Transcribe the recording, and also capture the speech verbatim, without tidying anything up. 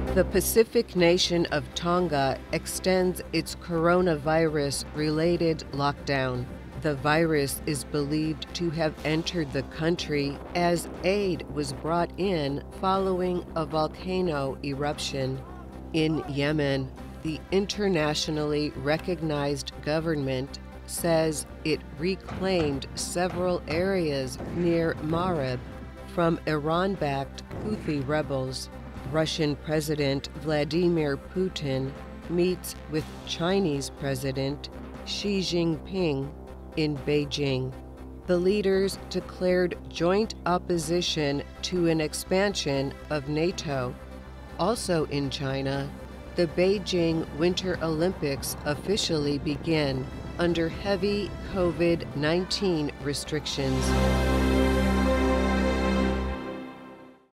The Pacific nation of Tonga extends its coronavirus-related lockdown. The virus is believed to have entered the country as aid was brought in following a volcano eruption. In Yemen, the internationally recognized government says it reclaimed several areas near Marib from Iran-backed Houthi rebels. Russian President Vladimir Putin meets with Chinese President Xi Jinping in Beijing. The leaders declared joint opposition to an expansion of NATO. Also in China, the Beijing Winter Olympics officially begin under heavy COVID nineteen restrictions.